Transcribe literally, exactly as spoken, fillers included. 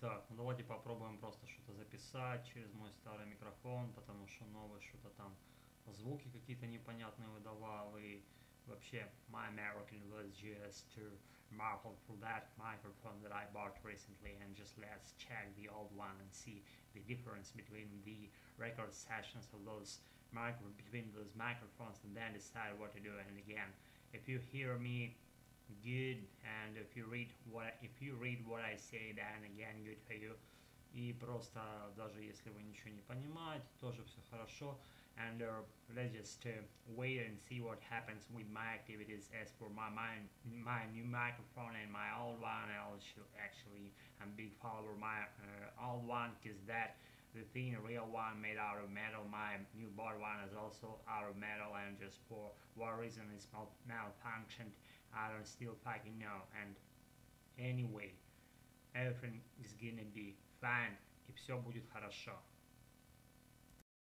Так, ну давайте попробуем просто что-то записать через мой старый микрофон, потому что новый что-то там звуки какие-то непонятные выдавал, и вообще my American was just to marvel for that microphone that I bought recently, and just let's check the old one and see the difference between the record sessions of those micro between those microphones, and then decide what to do. And again, if you hear me good, and if you read what if you read what I say, then again good for you. И просто даже если вы ничего не понимаете, тоже все хорошо. And uh, let's just uh, wait and see what happens with my activities as for my, my my new microphone and my old one. I also actually I'm a big follower of my uh, old one, because that the thin real one made out of metal. My new bought one is also out of metal, and just for what reason it's mal malfunctioned, I don't still fucking know. And anyway, everything is gonna be fine, и все будет хорошо.